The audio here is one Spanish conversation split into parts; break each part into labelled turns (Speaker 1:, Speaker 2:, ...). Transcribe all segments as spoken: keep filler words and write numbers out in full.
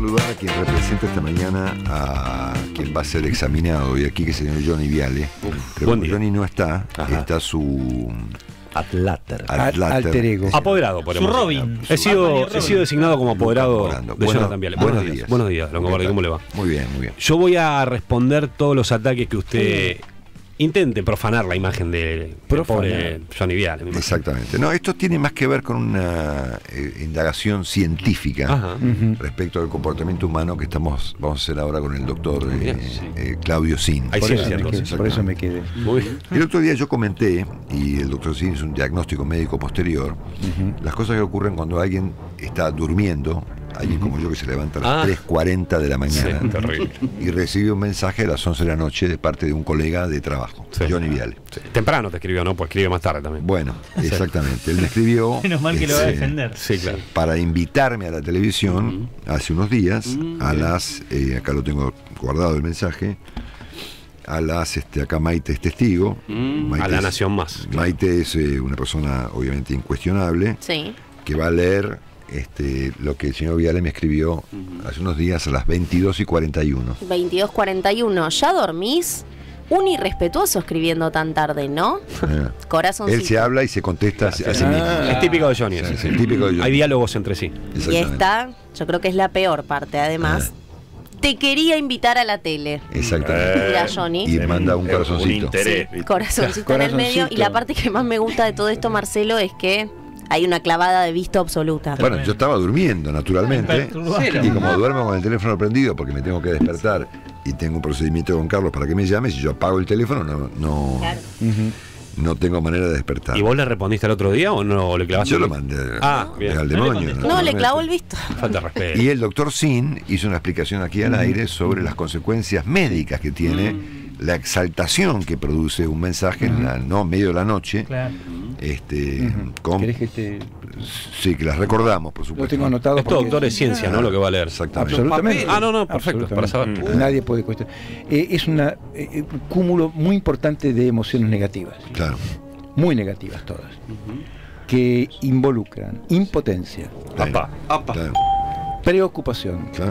Speaker 1: saludar a quien representa esta mañana a quien va a ser examinado hoy aquí, que es el señor Johnny Viale. Uf, pero como Johnny no está, Ajá. está su
Speaker 2: Atlater.
Speaker 1: Atlater.
Speaker 3: Alter ego.
Speaker 4: Apoderado, por
Speaker 5: Su Robin.
Speaker 4: He sido, he sido designado como apoderado de
Speaker 1: bueno,
Speaker 4: Jonathan Viale.
Speaker 1: Buenos,
Speaker 4: Buenos
Speaker 1: días.
Speaker 4: días. Buenos días, Longobardi, ¿cómo le va?
Speaker 1: Muy bien, muy bien.
Speaker 4: Yo voy a responder todos los ataques que usted intente profanar la imagen de, del pobre Johnny Viale.
Speaker 1: Exactamente. No, esto tiene más que ver con una eh, indagación científica Ajá. respecto al comportamiento humano que estamos vamos a hacer ahora con el doctor eh, sí. eh, Claudio Sin.
Speaker 3: Por, eso quedé, por eso me quedé.
Speaker 1: Muy bien. El otro día yo comenté, y el doctor Sin hizo un diagnóstico médico posterior, uh-huh. las cosas que ocurren cuando alguien está durmiendo, alguien uh-huh. como yo que se levanta a las ah. tres cuarenta de la mañana
Speaker 4: sí, terrible.
Speaker 1: y recibe un mensaje a las once de la noche de parte de un colega de trabajo, sí. Johnny Viale.
Speaker 4: Sí. Temprano te escribió, ¿no? Pues escribe más tarde también.
Speaker 1: Bueno, exactamente. Él me escribió
Speaker 5: Menos mal que
Speaker 1: este,
Speaker 5: lo va a defender.
Speaker 4: Sí, claro.
Speaker 1: para invitarme a la televisión uh-huh. hace unos días uh-huh. a las, eh, acá lo tengo guardado el mensaje, a las, este, acá Maite es testigo.
Speaker 4: Mm,
Speaker 1: Maite
Speaker 4: a la
Speaker 1: es,
Speaker 4: Nación Más. Claro.
Speaker 1: Maite es eh, una persona obviamente incuestionable,
Speaker 6: sí.
Speaker 1: que va a leer Este, lo que el señor Viale me escribió uh-huh. hace unos días a las veintidós y cuarenta y uno.
Speaker 6: veintidós cuarenta y uno, ¿ya dormís? Un irrespetuoso escribiendo tan tarde, ¿no?
Speaker 1: Ah.
Speaker 6: Corazoncito.
Speaker 1: Él se habla y se contesta
Speaker 4: ah,
Speaker 1: a sí mismo.
Speaker 4: Es típico de Johnny.
Speaker 1: Sí, sí, sí, típico de Johnny.
Speaker 4: Hay diálogos entre sí.
Speaker 6: Y esta, yo creo que es la peor parte, además. Ah. Te quería invitar a la tele.
Speaker 1: Exactamente.
Speaker 6: Mira, Johnny.
Speaker 1: Y manda un corazoncito.
Speaker 2: Un interés.
Speaker 6: Sí, corazoncito en el medio. Y la parte que más me gusta de todo esto, Marcelo, es que hay una clavada de visto absoluta.
Speaker 1: Bueno, yo estaba durmiendo, naturalmente. Y como duermo con el teléfono prendido porque me tengo que despertar y tengo un procedimiento con Carlos para que me llame, si yo apago el teléfono, no no,
Speaker 6: claro.
Speaker 1: no tengo manera de despertar.
Speaker 4: ¿Y vos le respondiste al otro día o no le clavaste?
Speaker 1: Yo lo mandé
Speaker 4: ah,
Speaker 1: al demonio.
Speaker 6: No, no le clavó el visto.
Speaker 4: Falta respeto.
Speaker 1: Y el doctor Sin hizo una explicación aquí al mm. aire sobre mm. las consecuencias médicas que tiene mm. la exaltación que produce un mensaje mm. en la, no medio de la noche.
Speaker 5: Claro.
Speaker 1: Este,
Speaker 3: mm.
Speaker 1: con,
Speaker 3: ¿Querés que te...
Speaker 1: Sí, que las recordamos, por supuesto.
Speaker 3: Lo tengo anotado.
Speaker 4: Esto, doctor, es ciencia, ¿no? Lo que va a leer.
Speaker 1: Exactamente.
Speaker 3: Absolutamente.
Speaker 4: Ah, no, no, perfecto. Para saber.
Speaker 3: Mm. Nadie puede cuestionar. Eh, es un eh, cúmulo muy importante de emociones negativas.
Speaker 1: Claro.
Speaker 3: Muy negativas todas. Uh-huh. Que involucran impotencia,
Speaker 1: Apa. Apa.
Speaker 3: Claro. preocupación,
Speaker 1: claro.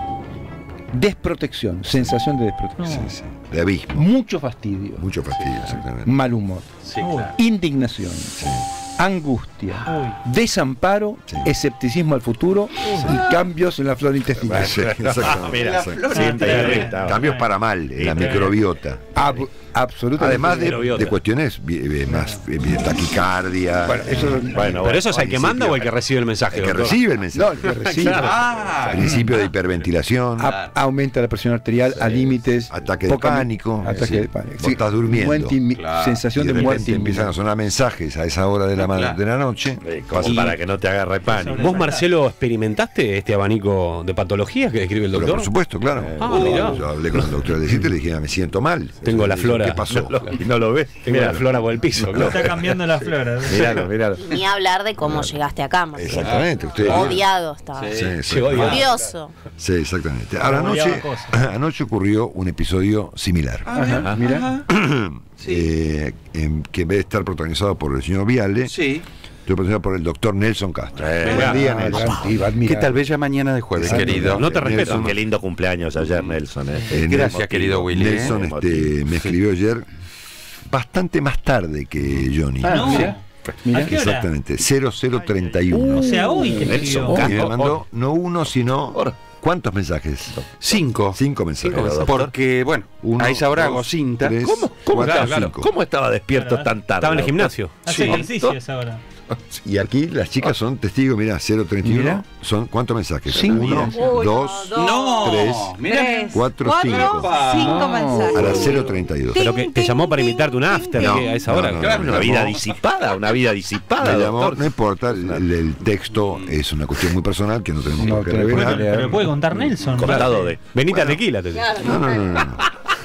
Speaker 3: desprotección, sensación de desprotección.
Speaker 1: Sí, sí. De abismo.
Speaker 3: Mucho fastidio.
Speaker 1: Mucho fastidio, exactamente.
Speaker 3: Mal humor.
Speaker 5: Sí, claro.
Speaker 3: Indignación.
Speaker 1: Sí.
Speaker 3: Angustia,
Speaker 5: Uy.
Speaker 3: desamparo, sí. escepticismo al futuro
Speaker 1: sí.
Speaker 3: y cambios en la flora intestinal.
Speaker 1: Sí, exactamente.
Speaker 2: Mira,
Speaker 1: siempre cambios para mal en la microbiota.
Speaker 3: Ab- absolutamente.
Speaker 1: Además de, de cuestiones eh, más eh, taquicardia.
Speaker 3: Bueno, eso,
Speaker 1: eh,
Speaker 4: bueno, ¿pero eso es el que manda o el que recibe el mensaje?
Speaker 1: El que
Speaker 4: doctor?
Speaker 1: recibe el mensaje.
Speaker 3: No, el que recibe.
Speaker 1: Ah, principio de hiperventilación.
Speaker 3: A- aumenta la presión arterial sí. a límites.
Speaker 1: Ataque de pánico.
Speaker 3: Ataque
Speaker 1: sí.
Speaker 3: de pánico.
Speaker 1: Vos sí. estás durmiendo.
Speaker 3: Muerte, claro. Sensación
Speaker 1: y de,
Speaker 3: de, de muerte.
Speaker 1: Empiezan a sonar mensajes a esa hora de la, claro. de la noche.
Speaker 2: Como para que no te agarre pánico.
Speaker 4: ¿Vos, Marcelo, experimentaste este abanico de patologías que describe el doctor?
Speaker 1: Pero por supuesto, claro.
Speaker 4: Ah,
Speaker 1: uh,
Speaker 4: mirá.
Speaker 1: Yo hablé con el doctor de Cite y le dije, me siento mal.
Speaker 4: Tengo la flora.
Speaker 1: ¿Qué pasó?
Speaker 4: No lo, no lo ves. Tengo Míralo. la flora por el piso.
Speaker 5: No,
Speaker 4: claro.
Speaker 5: está cambiando la flora.
Speaker 1: Míralo, míralo.
Speaker 6: Ni hablar de cómo claro. llegaste acá, Marcelo.
Speaker 1: Exactamente. Usted,
Speaker 6: odiado estaba.
Speaker 1: Sí, sí, sí.
Speaker 6: Furioso.
Speaker 1: Sí, exactamente. Ahora, anoche, anoche ocurrió un episodio similar.
Speaker 3: Ajá, mira.
Speaker 1: Sí. Eh, en, que en vez de estar protagonizado por el señor Viale,
Speaker 2: sí.
Speaker 1: estoy protagonizado por el doctor Nelson Castro.
Speaker 2: Eh,
Speaker 1: Buen día, Nelson.
Speaker 2: ¿Qué tal bella mañana de jueves,
Speaker 1: Exacto.
Speaker 2: querido?
Speaker 4: No te respeto.
Speaker 2: Nelson, qué lindo cumpleaños ayer, Nelson. Eh.
Speaker 1: Eh,
Speaker 2: Gracias,
Speaker 1: Nelson,
Speaker 2: querido Willy.
Speaker 1: Nelson
Speaker 2: eh.
Speaker 1: este, me escribió ayer bastante más tarde que Johnny.
Speaker 3: Ah,
Speaker 5: no.
Speaker 3: mira. Mira.
Speaker 5: ¿A qué hora?
Speaker 1: Exactamente, cero cero treinta y uno.
Speaker 5: O sea, hoy te escribió.
Speaker 1: Y me mandó no uno, sino ¿cuántos mensajes?
Speaker 2: Cinco.
Speaker 1: Cinco mensajes.
Speaker 2: Cinco mensajes. Porque, bueno,
Speaker 1: Uno,
Speaker 2: a esa hora
Speaker 1: dos,
Speaker 2: hago cinta.
Speaker 1: tres,
Speaker 2: ¿Cómo, cómo,
Speaker 1: cuatro,
Speaker 2: estaba,
Speaker 1: cinco.
Speaker 2: ¿Cómo estaba despierto
Speaker 5: Claro.
Speaker 2: tan tarde?
Speaker 4: Estaba en el gimnasio.
Speaker 5: Hace
Speaker 1: Sí.
Speaker 5: ejercicio esa hora.
Speaker 1: Y aquí las chicas son testigos, mira, cero treinta y uno.
Speaker 3: Mira.
Speaker 1: Son ¿cuántos mensajes?
Speaker 3: Cinco.
Speaker 1: Uno,
Speaker 6: Uy,
Speaker 1: dos,
Speaker 6: no,
Speaker 2: No,
Speaker 1: tres,
Speaker 2: mira.
Speaker 1: cuatro,
Speaker 6: cuatro,
Speaker 1: cinco.
Speaker 6: cinco
Speaker 3: No.
Speaker 6: mensajes.
Speaker 1: A las cero treinta y dos.
Speaker 4: Pero que te llamó para invitarte un after
Speaker 1: No,
Speaker 4: ¿qué? a esa
Speaker 1: no,
Speaker 4: hora.
Speaker 1: no,
Speaker 2: Claro,
Speaker 1: no,
Speaker 2: una
Speaker 1: me
Speaker 2: vida
Speaker 1: llamó.
Speaker 2: disipada, una vida disipada,
Speaker 1: Me llamó,
Speaker 2: doctor.
Speaker 1: no importa, el, el texto es una cuestión muy personal que no tenemos
Speaker 3: No,
Speaker 1: por qué
Speaker 3: pero-
Speaker 1: revelar.
Speaker 3: pero-
Speaker 5: Pero puede contar Nelson.
Speaker 2: Contado de.
Speaker 4: Venite a tequila, te
Speaker 6: Claro,
Speaker 1: No, no, no, no.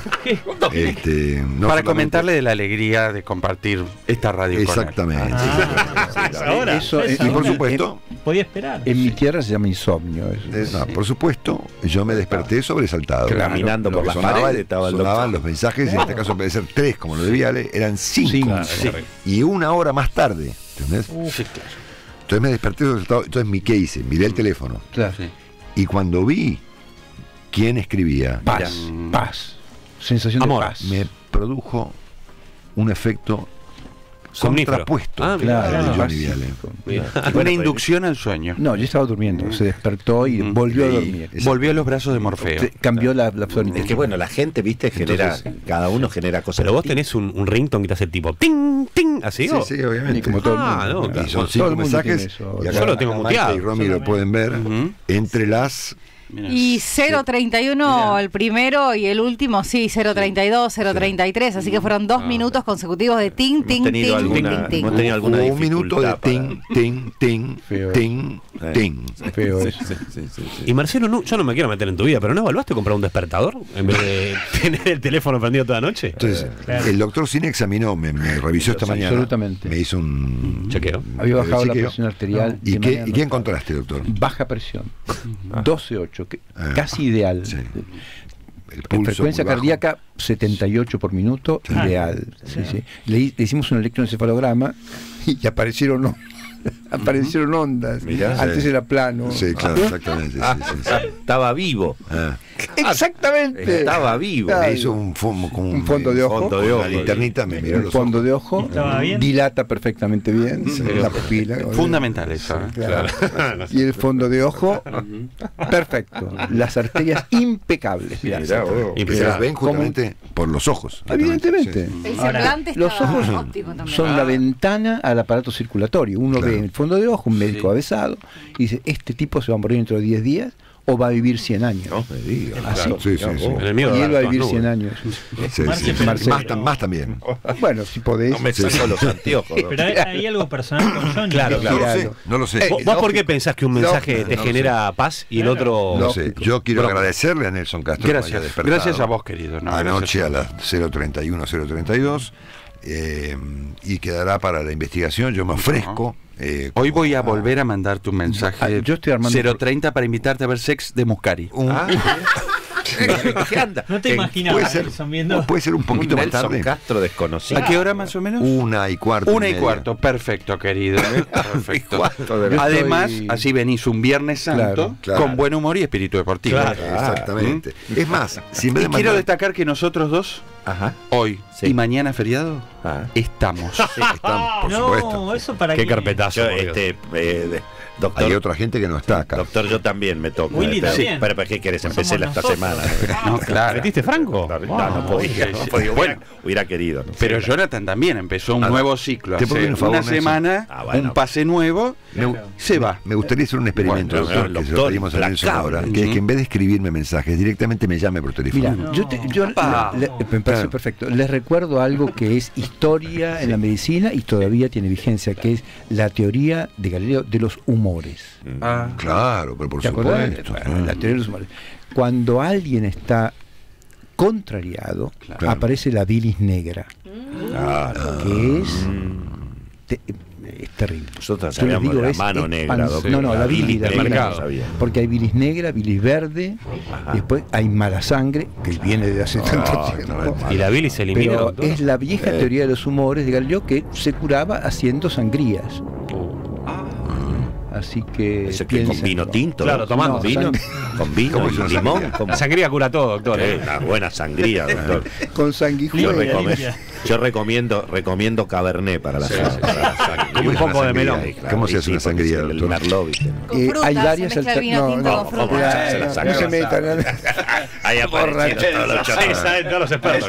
Speaker 1: Este, no
Speaker 2: Para
Speaker 1: solamente-
Speaker 2: comentarle de la alegría de compartir esta radio
Speaker 1: Exactamente.
Speaker 5: Ah,
Speaker 1: exactamente.
Speaker 5: esa hora.
Speaker 3: Eso es-
Speaker 5: esa
Speaker 1: Y por
Speaker 5: hora.
Speaker 1: supuesto,
Speaker 5: Podía esperar.
Speaker 3: En mi tierra se llama insomnio. Eso.
Speaker 1: eh, no, por supuesto, yo me desperté sobresaltado.
Speaker 3: Claro,
Speaker 2: Caminando
Speaker 1: Lo
Speaker 2: por
Speaker 1: que
Speaker 2: las
Speaker 1: sonaba-
Speaker 2: paredes estaba el
Speaker 1: sonaban
Speaker 2: doctor.
Speaker 1: los mensajes, en este caso en vez de ser tres como lo de Viale, eran cinco.
Speaker 3: Cinco.
Speaker 1: Sí. Y una hora más tarde, ¿entendés?
Speaker 2: Sí, claro.
Speaker 1: Entonces me desperté sobresaltado. Entonces, ¿qué hice? Miré el teléfono.
Speaker 3: Claro.
Speaker 1: Y Y cuando vi quién escribía,
Speaker 3: Paz, paz. Sensación
Speaker 4: Amor.
Speaker 3: de paz.
Speaker 1: me produjo un efecto
Speaker 4: Somnífero.
Speaker 1: contrapuesto
Speaker 4: Ah, mira.
Speaker 1: al de
Speaker 3: Claro,
Speaker 1: Johnny
Speaker 3: pacífico.
Speaker 1: Viale.
Speaker 4: Mira.
Speaker 2: Una
Speaker 4: Bueno,
Speaker 2: inducción al sueño.
Speaker 3: No, yo estaba durmiendo. Se despertó y
Speaker 2: Mm.
Speaker 3: volvió a
Speaker 1: Y-
Speaker 3: dormir.
Speaker 1: es-
Speaker 2: Volvió a los brazos de Morfeo.
Speaker 3: Se- cambió la, la tónica.
Speaker 7: Es que bueno, la gente, viste, genera,
Speaker 1: Entonces,
Speaker 7: cada uno genera cosas.
Speaker 4: Pero vos
Speaker 7: distintas.
Speaker 4: tenés un, un ringtone que te hace tipo ting, ting, así.
Speaker 1: Sí,
Speaker 4: ¿o?
Speaker 1: sí, obviamente.
Speaker 3: Y como todo el
Speaker 4: Ah,
Speaker 3: mundo.
Speaker 4: no,
Speaker 1: Y
Speaker 4: claro.
Speaker 1: son
Speaker 3: Todo
Speaker 1: cinco
Speaker 3: el mundo tiene
Speaker 1: mensajes.
Speaker 3: eso.
Speaker 1: Y acá
Speaker 4: Yo lo tengo
Speaker 1: Maite
Speaker 4: muteado.
Speaker 1: y Romy lo pueden ver
Speaker 2: Ujú.
Speaker 1: entre las.
Speaker 2: Mirá.
Speaker 8: Y cero treinta y uno el primero y el último, sí, cero treinta y dos, cero treinta y tres. Así que fueron dos minutos consecutivos de ting,
Speaker 7: Hemos
Speaker 8: ting, ting,
Speaker 7: tenido
Speaker 8: ting,
Speaker 7: alguna-
Speaker 8: ting,
Speaker 7: hemos
Speaker 8: ting.
Speaker 7: tenido alguna
Speaker 1: Un minuto de
Speaker 7: dificultad
Speaker 1: ting, ting, ting,
Speaker 3: Feo.
Speaker 1: ting, ting.
Speaker 3: Feo
Speaker 7: Sí,
Speaker 3: eso.
Speaker 7: sí, sí, sí, sí.
Speaker 4: Y Marcelo, no, yo no me quiero meter en tu vida, pero ¿no evaluaste comprar un despertador en vez de tener el teléfono prendido toda la noche?
Speaker 1: Entonces,
Speaker 5: Claro.
Speaker 1: el doctor Cine examinó, me, me revisó esta mañana.
Speaker 3: Absolutamente.
Speaker 1: Me hizo un
Speaker 4: Chequeo.
Speaker 3: Había bajado la
Speaker 1: chequeo.
Speaker 3: presión arterial.
Speaker 1: ¿Y
Speaker 3: de
Speaker 1: qué,
Speaker 3: manera
Speaker 1: ¿y qué
Speaker 3: notable.
Speaker 1: encontraste, doctor?
Speaker 3: Baja presión. doce ocho, que-
Speaker 1: Ah.
Speaker 3: casi ideal.
Speaker 1: Sí. El
Speaker 3: En
Speaker 1: pulso
Speaker 3: frecuencia
Speaker 1: muy bajo.
Speaker 3: cardíaca setenta y ocho por minuto,
Speaker 1: Sí.
Speaker 3: ideal. Sí, sí. Le, hi- le hicimos un electroencefalograma y aparecieron, on- aparecieron ondas.
Speaker 7: Mirá.
Speaker 3: Antes
Speaker 1: Sí.
Speaker 3: era plano.
Speaker 1: Sí, claro, exactamente. Sí, sí, sí.
Speaker 7: Estaba vivo.
Speaker 1: Ah.
Speaker 3: Exactamente.
Speaker 7: Estaba vivo.
Speaker 3: Claro.
Speaker 1: Me hizo un, fondo, como
Speaker 3: Un fondo de ojo.
Speaker 7: Fondo de
Speaker 1: Con
Speaker 7: ojo.
Speaker 1: la linternita me miró
Speaker 3: Un
Speaker 1: los
Speaker 3: fondo
Speaker 1: ojos.
Speaker 3: de ojo.
Speaker 5: ¿Estaba bien?
Speaker 3: Dilata perfectamente bien. La pupila.
Speaker 2: Fundamental eso. ¿eh?
Speaker 3: Claro. Y el fondo de ojo, perfecto. Las arterias impecables. mirá.
Speaker 7: Mirá, vos.
Speaker 1: Que se las ven
Speaker 3: ¿Cómo?
Speaker 1: justamente por los ojos.
Speaker 3: Evidentemente.
Speaker 1: Sí.
Speaker 8: El
Speaker 5: Ahora,
Speaker 8: semblante
Speaker 3: los
Speaker 8: estaba
Speaker 3: ojos
Speaker 8: óptimo también.
Speaker 3: Son la ventana al aparato circulatorio. Uno
Speaker 1: Claro.
Speaker 3: ve en el fondo de ojo un médico
Speaker 2: Sí.
Speaker 3: avesado y dice, este tipo se va a morir dentro de diez días o va a vivir cien años.
Speaker 7: No me digas.
Speaker 3: Así.
Speaker 1: Sí, sí, sí.
Speaker 4: En el mío
Speaker 3: Y él va a
Speaker 4: las
Speaker 3: vivir
Speaker 4: nubes.
Speaker 3: cien años.
Speaker 1: Sí,
Speaker 5: Marce,
Speaker 1: sí.
Speaker 5: pero-
Speaker 1: Más, tam- más también.
Speaker 3: Bueno, si podés.
Speaker 7: No me
Speaker 1: Sí,
Speaker 7: saco
Speaker 1: sí.
Speaker 7: los anteojos. ¿no?
Speaker 5: Pero hay, hay algo personal con Johnny.
Speaker 4: Claro,
Speaker 1: No lo sé,
Speaker 3: Claro.
Speaker 1: no lo sé.
Speaker 3: Eh,
Speaker 4: ¿Vos, vos por qué pensás que un mensaje
Speaker 1: Lógico,
Speaker 4: te
Speaker 1: no lo
Speaker 4: genera paz y el
Speaker 5: Claro.
Speaker 4: otro...
Speaker 1: No sé,
Speaker 3: Lógico.
Speaker 1: yo quiero
Speaker 4: Broma.
Speaker 1: agradecerle a Nelson Castro que me haya
Speaker 2: Gracias.
Speaker 1: despertado.
Speaker 2: Gracias a vos, querido. No,
Speaker 1: Anoche
Speaker 2: gracias.
Speaker 1: a las cero treinta y uno, cero treinta y dos eh, y quedará para la investigación. Yo me ofrezco. eh,
Speaker 2: Hoy
Speaker 1: como-
Speaker 2: voy a volver a mandarte un
Speaker 3: Ah,
Speaker 2: mensaje
Speaker 3: yo estoy armando-
Speaker 2: cero treinta para invitarte a ver Sex de Muscari.
Speaker 1: un-
Speaker 7: ¿Qué anda?
Speaker 5: No te
Speaker 7: En-
Speaker 5: imaginabas,
Speaker 1: puede ser,
Speaker 5: Nelson, viendo.
Speaker 1: puede ser un poquito más
Speaker 7: Nelson
Speaker 1: tarde.
Speaker 7: Castro desconocido.
Speaker 2: ¿A qué hora más o menos?
Speaker 1: Una y cuarto.
Speaker 2: Una y
Speaker 1: media.
Speaker 2: cuarto, perfecto, querido. Perfecto.
Speaker 7: cuarto de-
Speaker 3: Yo
Speaker 2: Además,
Speaker 3: estoy-
Speaker 2: así venís un Viernes Santo
Speaker 3: Claro,
Speaker 1: claro.
Speaker 2: con buen humor y espíritu deportivo.
Speaker 4: Claro.
Speaker 1: Exactamente. Es más, si en vez
Speaker 2: Y
Speaker 1: de
Speaker 2: quiero
Speaker 1: mandar-
Speaker 2: destacar que nosotros dos,
Speaker 7: Ajá.
Speaker 2: hoy
Speaker 7: Sí.
Speaker 2: y mañana feriado,
Speaker 7: Ah.
Speaker 2: estamos.
Speaker 1: están, por
Speaker 5: no,
Speaker 1: supuesto.
Speaker 5: eso para
Speaker 4: Qué
Speaker 5: qué.
Speaker 4: carpetazo.
Speaker 7: Yo,
Speaker 4: por Dios.
Speaker 7: este, eh, de-
Speaker 1: Hay
Speaker 7: doctor,
Speaker 1: otra gente que no está acá.
Speaker 7: doctor, yo también me toco.
Speaker 5: Willy
Speaker 7: eh, pero,
Speaker 5: también.
Speaker 7: pero, pero ¿qué querés?
Speaker 5: Pues
Speaker 7: Empecé
Speaker 5: somos
Speaker 7: esta
Speaker 5: nosotros.
Speaker 7: semana. eh.
Speaker 2: No, claro.
Speaker 4: ¿Metiste Franco?
Speaker 7: No,
Speaker 4: Wow.
Speaker 7: no podía, no podía. Hubiera, hubiera querido. ¿no?
Speaker 2: Pero
Speaker 7: Sí,
Speaker 2: Jonathan también empezó un
Speaker 1: Ah,
Speaker 2: nuevo ciclo.
Speaker 1: ¿te puedo pedir
Speaker 2: Hace
Speaker 1: un favor,
Speaker 2: una
Speaker 1: Nelson?
Speaker 2: semana,
Speaker 7: Ah, bueno.
Speaker 2: un pase nuevo,
Speaker 1: Me,
Speaker 2: se va.
Speaker 1: me gustaría hacer un experimento,
Speaker 7: Bueno,
Speaker 1: doctor,
Speaker 7: el
Speaker 1: que se lo
Speaker 7: doctor
Speaker 1: pedimos a Nelson
Speaker 7: implacable.
Speaker 1: ahora, que es
Speaker 2: Ujú.
Speaker 1: que en vez de escribirme mensajes, directamente me llame por teléfono.
Speaker 3: Mira,
Speaker 5: No.
Speaker 3: yo, te- yo
Speaker 2: Papá.
Speaker 3: le- le- me parece
Speaker 1: Claro.
Speaker 3: perfecto. Les recuerdo algo que es historia en la medicina y todavía tiene vigencia, que es la teoría de Galileo de los humores.
Speaker 2: Ah,
Speaker 1: Claro, pero por
Speaker 3: ¿Te acordás?
Speaker 1: supuesto.
Speaker 3: Bueno, la teoría de los humores. Cuando alguien está contrariado,
Speaker 2: Claro.
Speaker 3: aparece la bilis negra,
Speaker 7: Claro.
Speaker 3: que es,
Speaker 7: Mm.
Speaker 3: te- es terrible.
Speaker 7: Nosotros
Speaker 3: Yo les
Speaker 7: sabíamos
Speaker 3: digo,
Speaker 7: de la
Speaker 3: es
Speaker 7: mano negra,
Speaker 3: espan-
Speaker 7: doctor.
Speaker 3: No, no, la bilis, la
Speaker 7: negra
Speaker 3: bilis
Speaker 7: no
Speaker 3: negra.
Speaker 7: sabía.
Speaker 3: Porque hay bilis negra, bilis verde,
Speaker 7: Ajá.
Speaker 3: después hay mala sangre, que viene de hace tanto tiempo.
Speaker 4: Y la bilis se elimina,
Speaker 3: Pero
Speaker 4: doctor.
Speaker 3: es la vieja
Speaker 7: Eh.
Speaker 3: teoría de los humores de Galileo que se curaba haciendo sangrías. Así que.
Speaker 7: Ese que con
Speaker 3: piénsenlo.
Speaker 7: vino tinto.
Speaker 4: Claro,
Speaker 7: ¿no?
Speaker 4: tomando
Speaker 3: No,
Speaker 7: vino.
Speaker 3: sang-
Speaker 7: Con vino
Speaker 1: ¿Cómo
Speaker 7: y
Speaker 1: es una
Speaker 7: limón.
Speaker 1: sangría?
Speaker 7: Con
Speaker 4: La sangría cura todo, doctor.
Speaker 7: Eh,
Speaker 4: ¿eh?
Speaker 7: una buena sangría, doctor.
Speaker 3: Con
Speaker 7: Yo,
Speaker 3: sanguijuela.
Speaker 5: Limpia,
Speaker 7: recome-
Speaker 5: limpia.
Speaker 7: yo recomiendo recomiendo Cabernet para la sangre. para la sangre.
Speaker 1: ¿Cómo
Speaker 4: un
Speaker 1: es una
Speaker 4: poco de
Speaker 1: sangría?
Speaker 4: melón.
Speaker 1: ¿Cómo se
Speaker 7: Y
Speaker 1: hace
Speaker 7: sí,
Speaker 1: una
Speaker 7: porque
Speaker 1: sangría,
Speaker 7: es el
Speaker 1: doctor?
Speaker 7: Merlot, ¿viste?
Speaker 8: Con
Speaker 3: Eh,
Speaker 8: frutas,
Speaker 3: hay
Speaker 8: se
Speaker 3: varias
Speaker 8: mezcla el
Speaker 3: alter-
Speaker 8: vino
Speaker 3: no,
Speaker 8: tinto
Speaker 3: no,
Speaker 8: con frutas.
Speaker 7: ¿cómo se
Speaker 3: Ya,
Speaker 7: la
Speaker 3: no,
Speaker 7: sangre?
Speaker 3: no se metan.
Speaker 7: Ahí aparecieron todos los
Speaker 4: Sí,
Speaker 7: chatos.
Speaker 4: saben todos los expertos.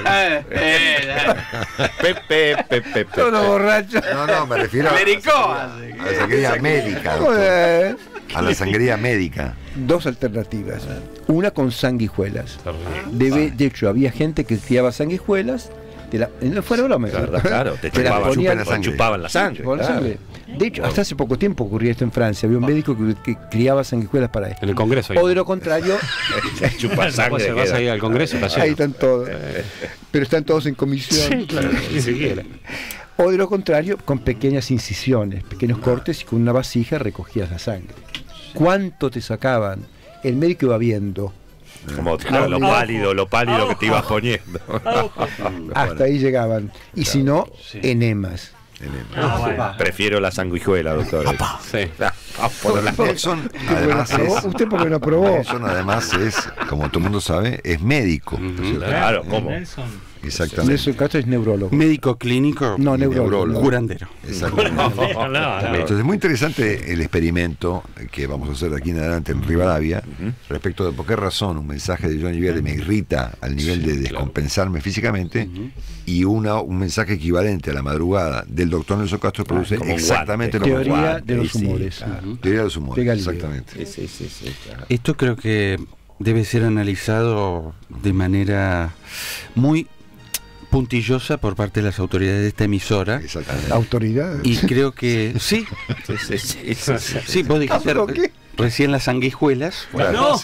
Speaker 7: Pepe, pepe, pepe.
Speaker 3: Todos borrachos.
Speaker 1: No, no, me refiero a, a la sangría médica, doctor.
Speaker 3: Joder.
Speaker 1: A la sangría médica.
Speaker 3: Dos alternativas. Una con sanguijuelas. Debe, de hecho, había gente que criaba sanguijuelas. Te la, no fuera broma.
Speaker 7: La verdad, claro, te
Speaker 3: Te la
Speaker 7: chupaban,
Speaker 3: ponían-
Speaker 7: chupaban, chupaban la sangre.
Speaker 3: Con la
Speaker 7: claro.
Speaker 3: sangre. De hecho, hasta hace poco tiempo ocurría esto en Francia. Había un médico que, que criaba sanguijuelas para esto.
Speaker 4: En el Congreso.
Speaker 3: O de lo contrario,
Speaker 7: Chupa
Speaker 4: Después
Speaker 7: sangre.
Speaker 4: se vas
Speaker 7: queda.
Speaker 4: ahí al Congreso, está
Speaker 3: ahí
Speaker 4: lleno.
Speaker 3: están todos. Pero están todos en comisión.
Speaker 4: Sí, claro, ni siquiera.
Speaker 3: O de lo contrario, con pequeñas incisiones, pequeños cortes y con una vasija recogías la sangre. ¿Cuánto te sacaban? El médico iba viendo.
Speaker 7: Como claro, lo pálido, lo pálido que te ibas poniendo.
Speaker 3: Hasta ahí llegaban. Y si no,
Speaker 2: Sí.
Speaker 3: enemas.
Speaker 1: Enema.
Speaker 5: Ah, bueno.
Speaker 7: Prefiero la sanguijuela, doctor.
Speaker 4: Sí.
Speaker 1: Nelson, además es,
Speaker 3: Usted porque no probó.
Speaker 1: Nelson además es, como todo el mundo sabe, es médico. ¿no es cierto?
Speaker 7: Claro, ¿cómo?
Speaker 5: Nelson.
Speaker 1: Exactamente.
Speaker 3: Nelson Castro es neurólogo.
Speaker 2: Médico clínico.
Speaker 3: No, neurólogo.
Speaker 2: Curandero.
Speaker 1: Exactamente.
Speaker 4: No, no, no.
Speaker 1: Entonces es muy interesante el experimento que vamos a hacer de aquí en adelante en Rivadavia respecto de por qué razón un mensaje de Johnny Viale me irrita al nivel de descompensarme físicamente y una, un mensaje equivalente a la madrugada del doctor Nelson Castro produce
Speaker 7: como un
Speaker 1: exactamente lo
Speaker 7: guante.
Speaker 1: mismo.
Speaker 3: Teoría de los
Speaker 7: Sí, sí,
Speaker 3: humores.
Speaker 7: claro.
Speaker 1: Teoría de los humores,
Speaker 3: De Galileo.
Speaker 1: exactamente.
Speaker 7: Sí, sí, sí, sí, claro.
Speaker 2: Esto creo que debe ser analizado de manera muy puntillosa por parte de las autoridades de esta emisora.
Speaker 1: Exactamente.
Speaker 3: Autoridad.
Speaker 2: Y creo que sí,
Speaker 7: Sí, sí, sí, sí, sí.
Speaker 2: sí, vos dijiste
Speaker 3: ¿Por qué?
Speaker 2: recién las sanguijuelas,
Speaker 5: No.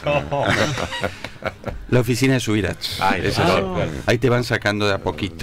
Speaker 2: la oficina de Subirat.
Speaker 7: Ay,
Speaker 2: Eso
Speaker 7: no.
Speaker 2: sí. Ahí te van sacando de a poquito.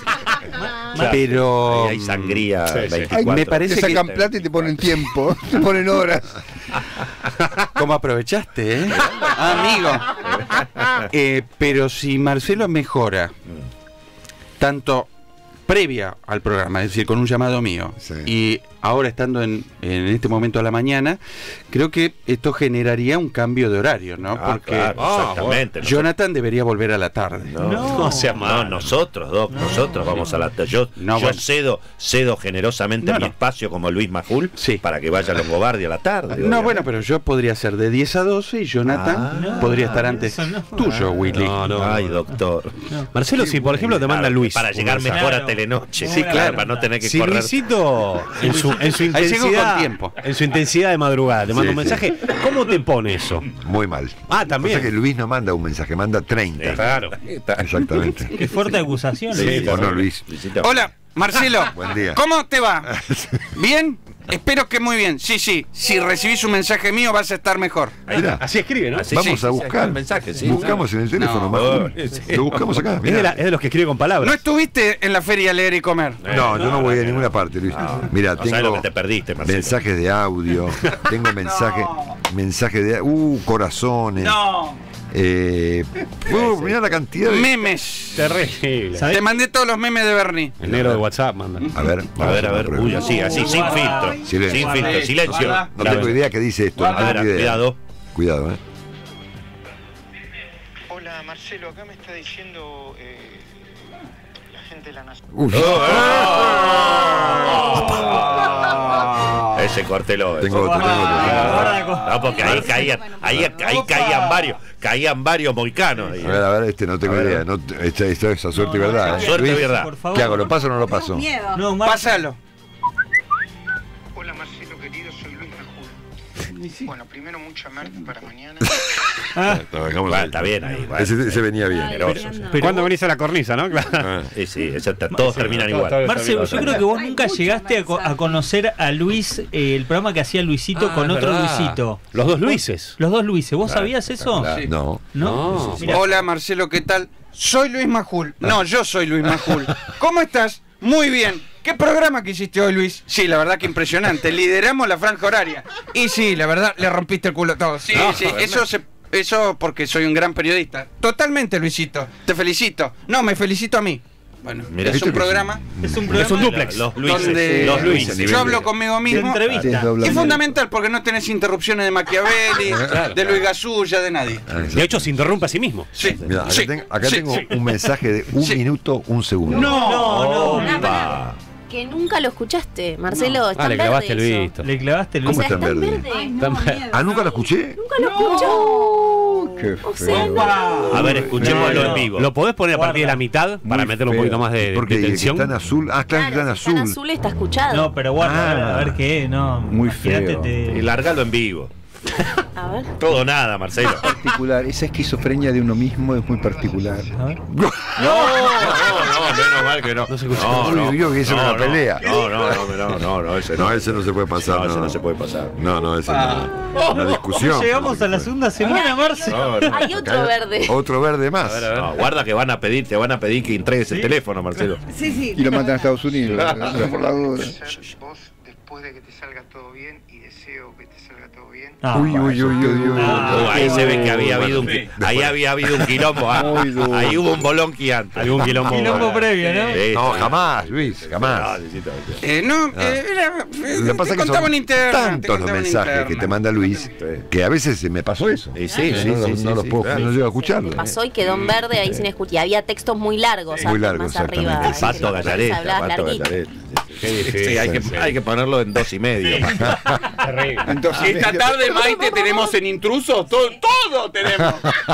Speaker 2: Pero
Speaker 7: Ahí hay sangría
Speaker 4: Sí, sí.
Speaker 7: veinticuatro.
Speaker 2: me parece
Speaker 3: Te
Speaker 2: que
Speaker 3: sacan plata y te ponen tiempo, te ponen horas.
Speaker 2: ¿Cómo aprovechaste, eh? Amigo. Eh, pero si Marcelo mejora tanto previa al programa, es decir, con un llamado mío,
Speaker 1: Sí.
Speaker 2: y ahora estando en, en este momento a la mañana, creo que esto generaría un cambio de horario, ¿no?
Speaker 7: Ah,
Speaker 2: Porque
Speaker 7: claro,
Speaker 4: Ah,
Speaker 7: exactamente.
Speaker 2: Jonathan debería volver a la tarde.
Speaker 7: No,
Speaker 5: No.
Speaker 4: No sea
Speaker 7: no,
Speaker 4: malo.
Speaker 7: nosotros, Doc, nosotros vamos a la yo,
Speaker 2: No,
Speaker 7: yo
Speaker 2: bueno.
Speaker 7: cedo, cedo generosamente
Speaker 2: No,
Speaker 7: mi
Speaker 2: no.
Speaker 7: espacio como Luis Majul
Speaker 2: Sí.
Speaker 7: para que vaya a Longobardi a la tarde.
Speaker 2: No,
Speaker 7: obviamente.
Speaker 2: bueno, pero yo podría ser de diez a doce y Jonathan
Speaker 7: Ah,
Speaker 2: podría estar antes
Speaker 5: eso no.
Speaker 2: tuyo, Willy.
Speaker 4: No, no.
Speaker 7: Ay, doctor.
Speaker 4: Marcelo, si por ejemplo te manda
Speaker 7: Claro,
Speaker 4: Luis.
Speaker 7: para
Speaker 4: un
Speaker 7: llegar
Speaker 4: mensaje.
Speaker 7: mejor a
Speaker 5: Claro.
Speaker 7: Telenoche.
Speaker 5: Sí,
Speaker 7: claro, para no tener que
Speaker 4: Si
Speaker 7: correr.
Speaker 4: Luisito en su, en su
Speaker 2: Ahí llego
Speaker 4: intensidad
Speaker 2: con tiempo.
Speaker 4: en su intensidad de madrugada te manda
Speaker 1: Sí,
Speaker 4: un
Speaker 1: sí.
Speaker 4: mensaje, ¿cómo te pone eso?
Speaker 1: Muy mal.
Speaker 4: Ah, también.
Speaker 1: Pasa que Luis no manda un mensaje, manda treinta.
Speaker 7: Claro.
Speaker 1: Exactamente.
Speaker 5: Qué fuerte acusación.
Speaker 7: Sí,
Speaker 1: ¿O no, Luis?
Speaker 7: Luisito.
Speaker 2: Hola, Marcelo.
Speaker 1: Buen día.
Speaker 2: ¿Cómo te va? ¿Bien? Espero que muy bien. Sí, sí. Si recibís un mensaje mío vas a estar mejor.
Speaker 1: Mirá,
Speaker 4: Así escribe, ¿no?
Speaker 7: Así,
Speaker 1: vamos
Speaker 7: sí,
Speaker 1: a
Speaker 7: sí,
Speaker 1: buscar.
Speaker 7: el mensaje, sí.
Speaker 1: Buscamos en el teléfono,
Speaker 2: No.
Speaker 1: Majul.
Speaker 7: Sí.
Speaker 1: Lo buscamos acá.
Speaker 4: Es de,
Speaker 1: mirá.
Speaker 4: la- es de los que escribe con palabras.
Speaker 2: ¿No estuviste en la feria Leer y Comer?
Speaker 1: No, yo no voy a ninguna parte, Luis. Mira,
Speaker 7: No sabes lo
Speaker 1: tengo
Speaker 7: que te perdiste, Marcelo.
Speaker 1: mensajes de audio, tengo mensajes, mensajes de, uh, corazones.
Speaker 2: No.
Speaker 1: Eh, uh, mirá la cantidad de.
Speaker 2: Memes.
Speaker 4: Terrible.
Speaker 5: ¿Sabés?
Speaker 2: Te mandé todos los memes de Bernie.
Speaker 4: El negro de WhatsApp manda.
Speaker 1: A ver,
Speaker 7: A ver, a ver.
Speaker 1: prueba.
Speaker 7: Uy, así, así, sin filtro.
Speaker 1: Silencio.
Speaker 7: Sin filtro, silencio.
Speaker 1: No tengo idea qué dice esto. No
Speaker 7: A ver,
Speaker 1: tengo idea.
Speaker 7: cuidado.
Speaker 1: Cuidado, eh.
Speaker 9: Hola Marcelo, acá me está diciendo eh, la gente de la Nación.
Speaker 1: Uf,
Speaker 7: Ese cortelo.
Speaker 1: tengo otro, tengo otro.
Speaker 5: Guarda con-
Speaker 7: No, porque ahí caían, ahí, ahí caían varios, caían varios moicanos. ahí.
Speaker 1: A ver, a ver, este no tengo
Speaker 7: A ver.
Speaker 1: idea. No, esta, esta es a suerte y verdad. eh.
Speaker 7: Suerte y
Speaker 1: Luis,
Speaker 7: verdad.
Speaker 5: Por favor.
Speaker 1: ¿Qué hago? ¿Lo paso o no lo paso?
Speaker 8: Miedo.
Speaker 5: No, Mar-
Speaker 2: Pásalo.
Speaker 9: Hola Marcelo querido, soy Luis Majul. Bueno, primero mucha merca para mañana.
Speaker 1: No, dejámoslo
Speaker 7: Bueno,
Speaker 1: ahí.
Speaker 7: está bien ahí. bueno.
Speaker 1: Ese, ese venía bien.
Speaker 7: Generoso.
Speaker 5: pero-
Speaker 4: ¿Cuándo venís a la cornisa, no? Claro.
Speaker 1: Ah,
Speaker 7: Sí, sí, eso está- todos terminan igual.
Speaker 5: Marcelo, yo creo que vos nunca llegaste a, co- a conocer a Luis, eh, el programa que hacía Luisito
Speaker 4: Ah,
Speaker 5: con
Speaker 4: es
Speaker 5: otro
Speaker 4: verdad.
Speaker 5: Luisito.
Speaker 4: Los dos Luises.
Speaker 5: Los dos Luises. ¿Vos sabías eso?
Speaker 7: claro.
Speaker 1: No.
Speaker 5: ¿No? Mirá.
Speaker 2: Hola, Marcelo, ¿qué tal? Soy Luis Majul. No, yo soy Luis Majul. ¿Cómo estás? Muy bien. ¿Qué programa que hiciste hoy, Luis? Sí, la verdad que impresionante. Lideramos la franja horaria. Y sí, la verdad, le rompiste el culo a todos. Sí,
Speaker 7: No,
Speaker 2: sí,
Speaker 7: realmente.
Speaker 2: eso se... Eso porque soy un gran periodista. Totalmente, Luisito. Te felicito. No, me felicito a mí. Bueno,
Speaker 7: Mira,
Speaker 2: es
Speaker 1: ¿esto
Speaker 2: un
Speaker 1: qué es?
Speaker 2: programa
Speaker 5: Es un
Speaker 4: Es
Speaker 5: programa
Speaker 4: un duplex.
Speaker 7: Los Luises.
Speaker 2: donde
Speaker 7: Los Luises.
Speaker 2: yo hablo conmigo
Speaker 5: de
Speaker 2: mismo.
Speaker 5: entrevista.
Speaker 3: Desdoblamiento.
Speaker 2: Es fundamental porque no tenés interrupciones de Machiavelli, de Luis Gasulla, de nadie.
Speaker 1: Ah,
Speaker 4: De hecho, se interrumpe a sí mismo.
Speaker 2: Sí,
Speaker 1: Mira, acá,
Speaker 2: sí,
Speaker 1: tengo, acá
Speaker 2: sí,
Speaker 1: tengo
Speaker 2: sí.
Speaker 1: un mensaje de un
Speaker 2: Sí.
Speaker 1: minuto, un segundo.
Speaker 5: No, no.
Speaker 7: Opa.
Speaker 6: Que nunca lo escuchaste, Marcelo. Está
Speaker 4: Ah, le
Speaker 6: verde
Speaker 4: clavaste el
Speaker 6: eso.
Speaker 4: visto.
Speaker 5: Le clavaste el
Speaker 6: O
Speaker 1: ¿Cómo
Speaker 6: sea,
Speaker 1: está
Speaker 6: está
Speaker 1: en
Speaker 6: en
Speaker 1: verde?
Speaker 6: verde.
Speaker 1: Ah, ¿nunca lo escuché?
Speaker 6: Nunca lo escuchó.
Speaker 3: Qué
Speaker 6: O sea,
Speaker 3: feo.
Speaker 6: no.
Speaker 7: A ver, escuchémoslo en vivo.
Speaker 4: ¿Lo podés poner a partir de la mitad para
Speaker 3: Muy
Speaker 4: meterle un
Speaker 3: feo.
Speaker 4: poquito más de,
Speaker 1: Porque
Speaker 4: de tensión?
Speaker 1: está en azul. Ah, claro,
Speaker 6: Claro,
Speaker 1: está en
Speaker 6: si está en
Speaker 1: azul.
Speaker 6: azul está escuchado.
Speaker 5: No, pero guarda, a ver, a ver qué es, no.
Speaker 3: Muy
Speaker 5: imagínate,
Speaker 3: feo.
Speaker 5: te-
Speaker 7: Y largalo en vivo.
Speaker 6: A ver.
Speaker 7: Todo nada, Marcelo.
Speaker 3: Particular. Esa esquizofrenia de uno mismo es muy particular.
Speaker 5: A ver.
Speaker 7: No, no, no, menos mal que no.
Speaker 4: No se escucha.
Speaker 7: No, no.
Speaker 1: Uy, vio que hizo
Speaker 7: no,
Speaker 1: una
Speaker 7: no.
Speaker 1: pelea.
Speaker 7: No, no, no, no, no, no, ese no.
Speaker 1: No, ese no se puede pasar.
Speaker 7: No,
Speaker 1: No,
Speaker 7: ese no se puede pasar.
Speaker 1: No, no, ese no. Una discusión.
Speaker 5: Llegamos a la segunda semana, Marce.
Speaker 7: No, no.
Speaker 6: Hay otro verde.
Speaker 1: Otro verde más.
Speaker 7: No, guarda que van a pedir, te van a pedir que entregues el teléfono, Marcelo.
Speaker 8: Sí, sí.
Speaker 3: Y lo mandan a Estados Unidos. Por la duda.
Speaker 9: Ser vos después de que te salga todo bien, y deseo que te salga todo bien.
Speaker 3: Ah, uy, uy, uy, uy, uy.
Speaker 7: Uh, ahí se ve que había habido un, ahí había habido un quilombo. Ah, ahí hubo un bolonqui antes.
Speaker 4: Hay un quilombo,
Speaker 5: quilombo previo, ¿no?
Speaker 1: Sí, no, jamás, Luis, jamás.
Speaker 2: Eh, no, eh, era,
Speaker 1: Lo que pasa es que son
Speaker 2: interna,
Speaker 1: tantos los mensajes interna. que te manda Luis que a veces me pasó eso.
Speaker 7: Sí, sí, sí,
Speaker 1: no,
Speaker 7: sí,
Speaker 1: no,
Speaker 7: sí,
Speaker 1: no los
Speaker 7: sí,
Speaker 1: puedo,
Speaker 7: claro.
Speaker 1: no llego a escucharlo.
Speaker 6: Me pasó y quedó en verde ahí sin escuchar. Y había textos muy largos.
Speaker 1: Muy
Speaker 6: antes,
Speaker 1: largos,
Speaker 6: más arriba.
Speaker 1: exactamente.
Speaker 7: El pato gallareta,
Speaker 6: Hablabas
Speaker 7: pato
Speaker 6: larguito.
Speaker 7: gallareta. Sí, hay que, hay que ponerlo en dos y medio.
Speaker 2: Esta tarde, Maite, tenemos en Intrusos todo, todo tenemos.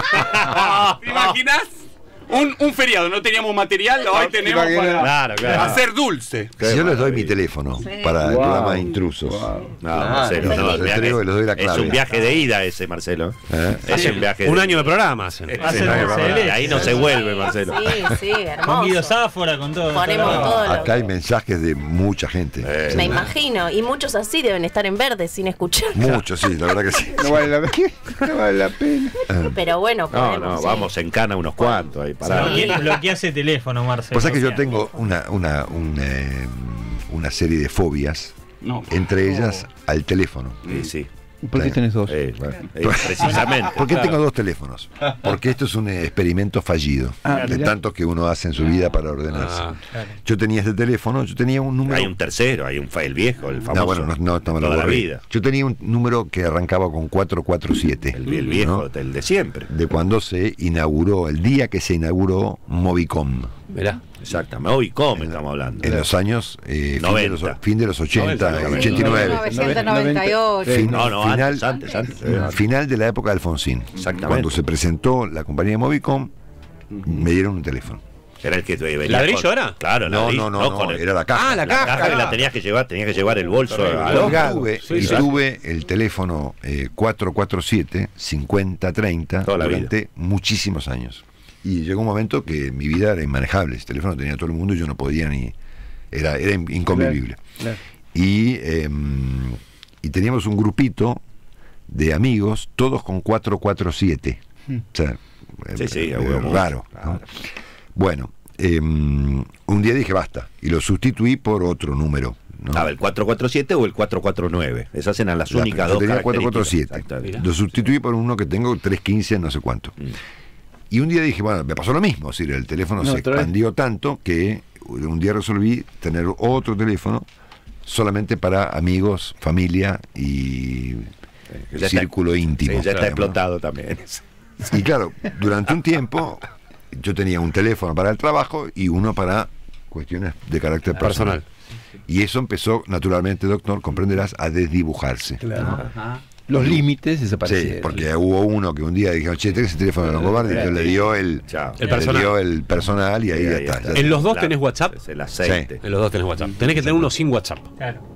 Speaker 2: ¿Te imaginas? Un, un feriado, no teníamos material, hoy tenemos para
Speaker 7: Claro, claro.
Speaker 2: hacer dulce.
Speaker 1: Si yo les doy mi teléfono
Speaker 6: Sí.
Speaker 1: para el
Speaker 3: Wow.
Speaker 1: programa de Intrusos.
Speaker 3: Wow.
Speaker 7: No, Marcelo, no,
Speaker 1: les
Speaker 7: el viaje-
Speaker 1: traigo y les doy la
Speaker 7: es
Speaker 1: clave.
Speaker 7: un viaje de ida ese, Marcelo.
Speaker 1: ¿Eh?
Speaker 7: Es un viaje
Speaker 4: Un
Speaker 7: de
Speaker 4: año de programa hacen.
Speaker 7: Sí,
Speaker 5: Hacen
Speaker 7: no,
Speaker 5: un
Speaker 7: no,
Speaker 5: celeste.
Speaker 7: ahí no se vuelve, Marcelo.
Speaker 6: Sí, sí,
Speaker 5: Con Guido
Speaker 6: hermoso.
Speaker 5: Sáfora, con todo.
Speaker 6: Ponemos
Speaker 5: todo.
Speaker 6: todo lo
Speaker 1: Acá hay mensajes de mucha gente.
Speaker 7: Eh,
Speaker 6: Me imagino. Y muchos así deben estar en verde sin escuchar.
Speaker 1: Muchos, sí, la verdad que sí.
Speaker 3: No vale la pena. No vale la pena.
Speaker 6: Pero bueno,
Speaker 7: No,
Speaker 6: podemos,
Speaker 7: no,
Speaker 6: sí.
Speaker 7: vamos en cana unos cuantos ahí parados.
Speaker 6: Sí.
Speaker 5: Bloquea- Bloquea ese teléfono, Marcelo.
Speaker 1: Pues es que yo
Speaker 5: O sea,
Speaker 1: tengo una, una, un, eh, una serie de fobias,
Speaker 2: No.
Speaker 1: entre ellas al teléfono.
Speaker 7: Sí, sí.
Speaker 3: ¿Por qué tenés dos?
Speaker 7: Eh, bueno, eh, precisamente.
Speaker 1: ¿Por qué tengo dos teléfonos? Porque esto es un eh, experimento fallido,
Speaker 3: Ah,
Speaker 1: de
Speaker 3: mirá.
Speaker 1: tantos que uno hace en su vida para ordenarse.
Speaker 4: Ah.
Speaker 1: Yo tenía este teléfono, yo tenía un número...
Speaker 7: Hay un tercero, hay un fa- el viejo, el famoso.
Speaker 1: No, bueno, no, no, no me lo
Speaker 7: toda la
Speaker 1: borré.
Speaker 7: vida.
Speaker 1: Yo tenía un número que arrancaba con cuatro cuatro siete.
Speaker 7: El, el viejo,
Speaker 1: ¿no?
Speaker 7: el de siempre.
Speaker 1: De cuando se inauguró, el día que se inauguró Movicom.
Speaker 4: Mirá.
Speaker 7: Exactamente. Hoy come estamos hablando.
Speaker 1: En los años, eh, fin, de
Speaker 7: noventa.
Speaker 1: los, fin de los ochenta,
Speaker 4: noventa,
Speaker 1: ochenta y nueve.
Speaker 8: mil novecientos noventa y ocho.
Speaker 1: Fin-
Speaker 7: No, no,
Speaker 1: final,
Speaker 7: antes, antes, antes. eh,
Speaker 1: final de la época de Alfonsín.
Speaker 7: Exactamente.
Speaker 1: Cuando se presentó la compañía de Movicom, me dieron un teléfono.
Speaker 7: Era el que venía
Speaker 4: ¿Ladrillo
Speaker 7: con-
Speaker 4: era?
Speaker 7: Claro,
Speaker 1: No,
Speaker 7: ladrillo,
Speaker 1: no, no, no,
Speaker 7: con el-
Speaker 1: era la caja.
Speaker 4: Ah, la
Speaker 7: la
Speaker 4: caja.
Speaker 7: caja que la tenías que llevar, tenías que llevar el bolso al
Speaker 1: Yo
Speaker 7: hombro.
Speaker 1: tuve,
Speaker 4: Sí,
Speaker 1: y
Speaker 4: sí.
Speaker 1: tuve el teléfono eh, cuatro cuatro siete, cincuenta treinta
Speaker 7: Toda la
Speaker 1: durante muchísimos años. Y llegó un momento que mi vida era inmanejable. Ese teléfono tenía todo el mundo y yo no podía ni... Era, era in- inconvivible.
Speaker 3: Claro.
Speaker 1: Y, eh, y teníamos un grupito de amigos, todos con cuatro cuatro siete. O sea,
Speaker 7: Sí,
Speaker 1: eh,
Speaker 7: sí,
Speaker 1: eh,
Speaker 7: hubo mucho,
Speaker 1: raro. ¿no? Bueno, eh, un día dije basta y lo sustituí por otro número. ¿no?
Speaker 7: Estaba el cuatro cuatro siete o el cuatro cuatro nueve. Esas eran las
Speaker 1: La-
Speaker 7: únicas
Speaker 1: yo
Speaker 7: dos
Speaker 1: tenía cuatro cuatro
Speaker 7: características.
Speaker 1: siete.
Speaker 7: Exactamente.
Speaker 1: Lo sustituí por uno que tengo tres quince, no sé cuánto.
Speaker 7: Mm.
Speaker 1: Y un día dije, bueno, me pasó lo mismo, es decir, el teléfono
Speaker 3: No,
Speaker 1: se
Speaker 3: otra vez.
Speaker 1: expandió tanto que un día resolví tener otro teléfono solamente para amigos, familia y
Speaker 7: Ya está-
Speaker 1: círculo íntimo.
Speaker 7: Sí, ya está
Speaker 1: digamos, ¿no?
Speaker 7: explotado también.
Speaker 1: Y claro, durante un tiempo yo tenía un teléfono para el trabajo y uno para cuestiones de carácter personal. Y eso empezó, naturalmente, doctor, comprenderás, a desdibujarse.
Speaker 3: Claro. Los límites
Speaker 1: Sí,
Speaker 3: desaparecieron.
Speaker 1: porque hubo uno que un día dijo, che, tenés ese teléfono de los cobardes, y entonces le dio el,
Speaker 7: Chao.
Speaker 4: El
Speaker 1: le
Speaker 4: personal.
Speaker 1: dio el personal y ahí ya
Speaker 7: Ahí
Speaker 1: está.
Speaker 7: está.
Speaker 1: ya
Speaker 4: ¿En los dos
Speaker 7: La-
Speaker 4: tenés WhatsApp?
Speaker 7: Es el aceite.
Speaker 4: En los dos tenés WhatsApp. Tenés que tener uno sin WhatsApp.
Speaker 5: Claro.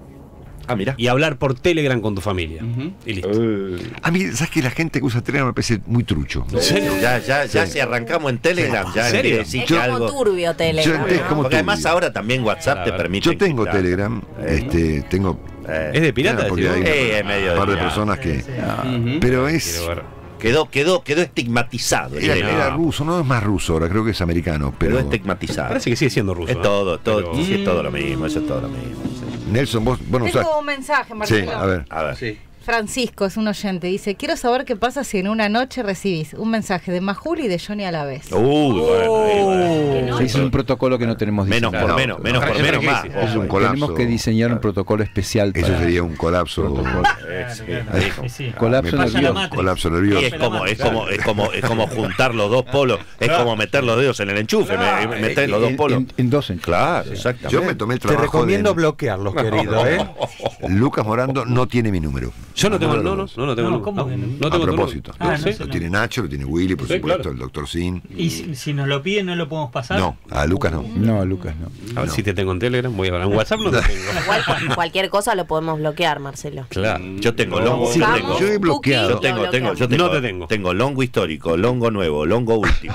Speaker 7: Ah, mira.
Speaker 4: Y hablar por Telegram con tu familia. Y listo.
Speaker 1: A mí, ¿sabes que la gente que usa Telegram me parece muy trucho?
Speaker 4: ¿En serio?
Speaker 7: Ya, ya, ya
Speaker 1: Sí.
Speaker 7: si arrancamos en Telegram, ya
Speaker 4: ¿En serio?
Speaker 7: quiere decir
Speaker 6: Es
Speaker 7: que
Speaker 6: como
Speaker 7: algo.
Speaker 6: turbio Telegram.
Speaker 1: Yo- es
Speaker 6: ¿no?
Speaker 1: como
Speaker 7: Porque además
Speaker 1: turbio.
Speaker 7: ahora también WhatsApp te
Speaker 4: Claro.
Speaker 7: permite.
Speaker 1: Yo tengo
Speaker 7: claro.
Speaker 1: Telegram,
Speaker 7: Eh.
Speaker 1: este, tengo
Speaker 7: Eh,
Speaker 4: ¿Es de pirata?
Speaker 1: Claro, porque
Speaker 4: decís vos?
Speaker 1: hay
Speaker 7: Eh, es medio
Speaker 1: un par de
Speaker 7: de-
Speaker 1: personas que...
Speaker 2: Ujú.
Speaker 1: Pero es...
Speaker 4: Quiero ver.
Speaker 7: Quedó, quedó, quedó estigmatizado. el
Speaker 1: Era,
Speaker 7: Telegram.
Speaker 1: era ruso, no es más ruso ahora, creo que es americano,
Speaker 7: Quedó
Speaker 1: pero...
Speaker 7: estigmatizado.
Speaker 4: Parece que sigue siendo ruso.
Speaker 7: Es
Speaker 4: ¿eh?
Speaker 7: todo, todo,
Speaker 4: Pero-
Speaker 7: sí, es todo lo mismo, eso es todo lo mismo. sí.
Speaker 1: Nelson, vos, vos no usás...
Speaker 8: Tengo un mensaje,
Speaker 1: Sí,
Speaker 8: Marcelo.
Speaker 1: a ver.
Speaker 7: A ver.
Speaker 2: Sí.
Speaker 8: Francisco es un oyente, dice, quiero saber qué pasa si en una noche recibís un mensaje de Majul y de Johnny a la vez.
Speaker 7: Uy, bueno, ahí, bueno.
Speaker 3: Sí, es un protocolo que no tenemos
Speaker 7: Menos
Speaker 3: diseñado.
Speaker 7: por menos, menos por menos más.
Speaker 1: Es un colapso.
Speaker 3: Tenemos que diseñar un protocolo especial.
Speaker 1: Eso
Speaker 3: para-
Speaker 1: sería un colapso.
Speaker 3: Protocolo.
Speaker 7: Eh, sí,
Speaker 5: Claro,
Speaker 7: ahí.
Speaker 5: sí, sí.
Speaker 3: Colapso
Speaker 1: Me-
Speaker 5: Pasa la
Speaker 3: nervioso.
Speaker 5: Matrix.
Speaker 1: Colapso
Speaker 7: Y
Speaker 1: nervioso.
Speaker 7: es como, es como, es como, es como juntar los dos polos, es como meter los dedos en el enchufe, me- me- meter los dos
Speaker 3: En-
Speaker 7: polos.
Speaker 3: En, en dos en-
Speaker 7: Claro, exactamente.
Speaker 1: Yo me tomé el
Speaker 10: Te
Speaker 1: trabajo
Speaker 10: recomiendo
Speaker 1: de...
Speaker 10: bloquearlos, querido, ¿eh?
Speaker 1: Lucas Morando no tiene mi número.
Speaker 4: Yo no tengo,
Speaker 1: Ninguno
Speaker 4: no,
Speaker 1: de
Speaker 4: no,
Speaker 1: los dos.
Speaker 4: no, no tengo.
Speaker 5: No,
Speaker 4: no,
Speaker 5: ¿cómo
Speaker 4: no,
Speaker 5: que no?
Speaker 4: no
Speaker 1: A
Speaker 4: tengo tu
Speaker 1: propósito.
Speaker 4: número.
Speaker 5: Ah,
Speaker 4: No
Speaker 5: no
Speaker 4: sé.
Speaker 5: sé.
Speaker 1: Lo tiene Nacho, lo tiene Willy, por
Speaker 4: Sí,
Speaker 1: supuesto,
Speaker 4: claro.
Speaker 1: el doctor Sin.
Speaker 5: Y si, si nos lo piden, no lo podemos pasar.
Speaker 1: No, a Lucas no.
Speaker 3: No, Lucas, no.
Speaker 4: A ver si te tengo en Telegram. Voy a ver. En WhatsApp no te tengo.
Speaker 6: Igual cu- cualquier cosa lo podemos bloquear, Marcelo.
Speaker 4: Claro.
Speaker 7: Yo tengo longo, yo
Speaker 6: Vamos,
Speaker 7: tengo,
Speaker 1: yo he bloqueado.
Speaker 7: yo
Speaker 6: Cookie,
Speaker 7: tengo,
Speaker 6: lo
Speaker 7: tengo, yo
Speaker 6: bloqueamos.
Speaker 7: tengo,
Speaker 4: No te tengo.
Speaker 7: tengo longo histórico, longo nuevo, longo último.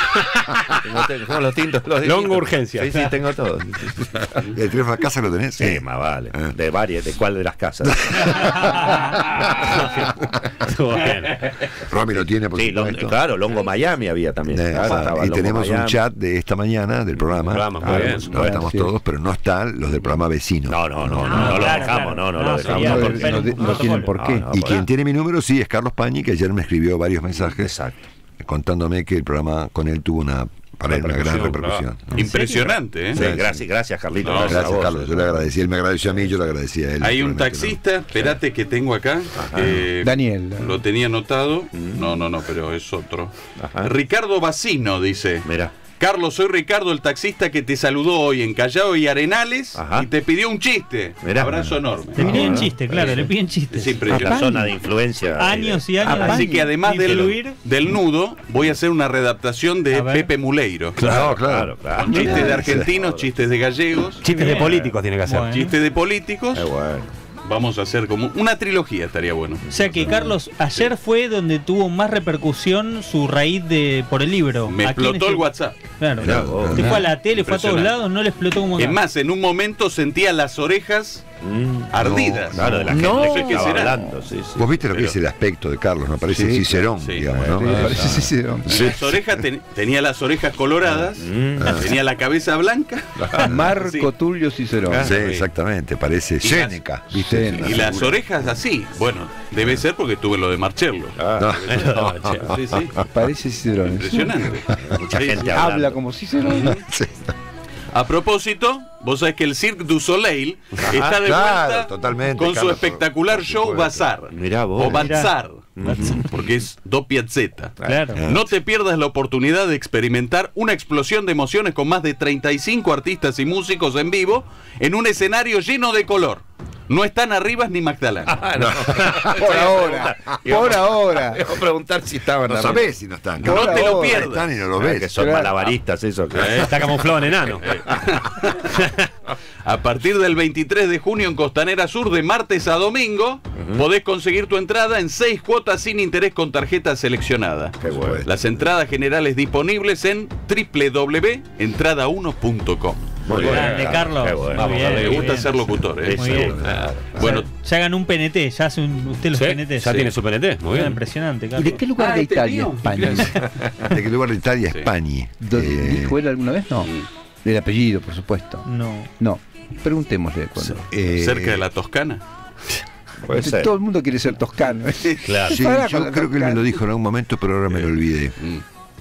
Speaker 7: tengo, tengo, tengo los tintos, los
Speaker 4: Longo
Speaker 7: distintos.
Speaker 4: urgencia.
Speaker 7: Sí, sí, tengo todo.
Speaker 1: ¿El teléfono a casa lo tenés?
Speaker 7: Sí, más vale.
Speaker 1: Ah.
Speaker 7: De varias, de cuál de las casas.
Speaker 4: Bueno.
Speaker 1: Romy lo tiene, por
Speaker 7: Sí, Lon-
Speaker 1: supuesto.
Speaker 7: claro, Longo Miami había también.
Speaker 1: Eh,
Speaker 7: Claro, estaba
Speaker 1: y
Speaker 7: Longo
Speaker 1: tenemos un
Speaker 7: Miami.
Speaker 1: chat de esta mañana del programa.
Speaker 4: Programa, muy
Speaker 1: Ah,
Speaker 4: bien.
Speaker 1: no estamos
Speaker 3: Sí.
Speaker 1: todos, pero no están los del programa vecino.
Speaker 7: No, no, no, no,
Speaker 5: No,
Speaker 7: no, lo
Speaker 5: claro,
Speaker 7: dejamos,
Speaker 5: claro.
Speaker 7: no, no,
Speaker 5: No,
Speaker 7: lo
Speaker 5: sería
Speaker 7: dejamos.
Speaker 3: No,
Speaker 5: romper
Speaker 3: no,
Speaker 5: un
Speaker 3: no
Speaker 5: protocolo.
Speaker 3: tienen por qué.
Speaker 7: No, no.
Speaker 1: Y quien tiene mi número, sí, es Carlos Pañi, que ayer me escribió varios mensajes
Speaker 7: Exacto.
Speaker 1: contándome que el programa con él tuvo una, para él, una gran
Speaker 4: Repercusión,
Speaker 1: repercusión.
Speaker 2: Impresionante, ¿eh?
Speaker 7: Sí, gracias, gracias, Carlito.
Speaker 2: No,
Speaker 7: gracias, a
Speaker 1: Gracias,
Speaker 7: vos.
Speaker 1: Carlos. Yo le agradecí. Él me agradeció a mí, yo le agradecí a él.
Speaker 2: Hay un
Speaker 1: naturalmente,
Speaker 2: taxista, espérate que tengo acá, que
Speaker 3: Daniel.
Speaker 2: lo tenía anotado. No, no, no, pero es otro.
Speaker 7: Ajá.
Speaker 2: Ricardo Bacino dice:
Speaker 7: Mira.
Speaker 2: Carlos, soy Ricardo, el taxista que te saludó hoy en Callao y Arenales
Speaker 7: Ajá.
Speaker 2: y te pidió un chiste.
Speaker 7: Mirá.
Speaker 2: Abrazo enorme.
Speaker 5: Le piden
Speaker 7: no,
Speaker 5: chiste, claro, le piden chistes.
Speaker 2: Es
Speaker 7: La
Speaker 2: impresionante.
Speaker 7: zona de influencia.
Speaker 5: Años y años.
Speaker 2: Así que además
Speaker 5: de
Speaker 2: del,
Speaker 5: influir,
Speaker 2: del nudo, voy a hacer una readaptación de
Speaker 5: A ver.
Speaker 2: Pepe Muleiro.
Speaker 1: Claro, claro.
Speaker 7: claro.
Speaker 2: Con chistes de argentinos, chistes de gallegos,
Speaker 4: Chistes de
Speaker 5: Bien.
Speaker 4: políticos tiene que hacer.
Speaker 5: Bueno.
Speaker 2: chistes de políticos.
Speaker 7: Qué bueno.
Speaker 2: Vamos a hacer como una trilogía, estaría bueno.
Speaker 5: O sea que Carlos, ayer fue donde tuvo más repercusión su raíz de por el libro.
Speaker 2: Me
Speaker 5: ¿A quién
Speaker 2: explotó
Speaker 5: es
Speaker 2: el WhatsApp.
Speaker 5: Claro.
Speaker 7: Mirá vos.
Speaker 5: Usted fue a la tele, fue a todos
Speaker 2: Impresionante.
Speaker 5: lados, no le explotó como acá.
Speaker 2: Es más, en un momento sentía las orejas
Speaker 7: Mm.
Speaker 2: ardidas.
Speaker 7: Claro, de la
Speaker 3: No.
Speaker 7: gente que
Speaker 2: ¿Qué
Speaker 7: estaba
Speaker 2: será?
Speaker 7: hablando, sí, sí.
Speaker 1: Vos viste lo que
Speaker 2: Pero-
Speaker 1: es el aspecto de Carlos, me parece
Speaker 3: Sí,
Speaker 1: Cicerón,
Speaker 2: sí.
Speaker 1: digamos, ¿no?
Speaker 3: Sí, parece Cicerón.
Speaker 2: Las orejas ten- tenía las orejas coloradas,
Speaker 7: Mm.
Speaker 2: tenía la cabeza blanca
Speaker 3: Marco
Speaker 2: Sí.
Speaker 3: Tulio Cicerón.
Speaker 1: Sí, exactamente, parece
Speaker 2: Y las-
Speaker 1: Séneca, ¿viste?
Speaker 3: Sí.
Speaker 2: y las orejas así. Bueno, debe ser porque tuve lo de Marcello.
Speaker 7: Ah,
Speaker 2: Sí, sí.
Speaker 3: Parece Cicerón.
Speaker 2: Impresionante.
Speaker 7: mucha
Speaker 2: Sí,
Speaker 7: gente
Speaker 2: sí.
Speaker 7: hablando.
Speaker 3: Habla como Cicerón.
Speaker 1: Sí.
Speaker 2: A propósito, vos sabés que el Cirque du Soleil está de
Speaker 1: claro,
Speaker 2: vuelta
Speaker 1: totalmente,
Speaker 2: con su
Speaker 1: Carlos,
Speaker 2: espectacular
Speaker 1: por
Speaker 2: show
Speaker 1: supuesto.
Speaker 2: Bazar.
Speaker 7: Mirá vos.
Speaker 2: O Bazar,
Speaker 7: Mirá.
Speaker 2: porque es do piazzetta.
Speaker 5: Claro.
Speaker 2: No te pierdas la oportunidad de experimentar una explosión de emociones con más de treinta y cinco artistas y músicos en vivo en un escenario lleno de color. No están Arribas ni Magdalena.
Speaker 3: Por ahora. Por ahora.
Speaker 7: Voy a preguntar si estaban
Speaker 1: No
Speaker 7: arriba.
Speaker 1: sabés si no están.
Speaker 2: No
Speaker 3: Por
Speaker 2: te lo
Speaker 3: ahora.
Speaker 2: pierdas.
Speaker 1: Están y no lo
Speaker 7: Ah, que
Speaker 1: ves.
Speaker 7: son
Speaker 3: Claro.
Speaker 7: malabaristas esos. que-
Speaker 4: Está camuflado en enano.
Speaker 2: A partir del veintitrés de junio en Costanera Sur, de martes a domingo, podés conseguir tu entrada en seis cuotas sin interés con tarjeta seleccionada.
Speaker 7: Qué bueno.
Speaker 2: Las entradas generales disponibles en doble u doble u doble u punto entrada uno punto com.
Speaker 7: Muy bien.
Speaker 5: Grande, Carlos.
Speaker 7: Qué bueno.
Speaker 5: Muy bien,
Speaker 2: Me
Speaker 5: muy
Speaker 2: gusta
Speaker 5: bien.
Speaker 2: ser locutor, ¿eh?
Speaker 5: Muy bien.
Speaker 2: Ah, Bueno,
Speaker 5: Ya hagan un P N T, ya hace un- usted los
Speaker 4: Sí,
Speaker 5: P N T.
Speaker 4: ya tiene su P N T. Muy bien.
Speaker 5: Impresionante,
Speaker 3: ¿Y
Speaker 5: Carlos.
Speaker 3: de qué lugar
Speaker 2: Ah,
Speaker 3: de
Speaker 2: este
Speaker 3: Italia
Speaker 2: mío.
Speaker 3: es Pani?
Speaker 1: ¿De qué lugar de Italia?
Speaker 2: Sí.
Speaker 1: España.
Speaker 3: ¿Do-
Speaker 1: Eh,
Speaker 3: ¿Dijo él alguna vez? No. Del apellido, por supuesto.
Speaker 5: No.
Speaker 3: No. Preguntémosle cuándo.
Speaker 1: eh,
Speaker 2: cerca de la Toscana.
Speaker 7: Puede ser.
Speaker 3: Todo el mundo quiere ser toscano.
Speaker 7: Claro.
Speaker 1: Sí,
Speaker 3: Pará con
Speaker 1: yo
Speaker 3: la
Speaker 1: creo que él me lo
Speaker 3: Toscana.
Speaker 1: dijo en algún momento, pero ahora me lo olvidé.
Speaker 2: Mm.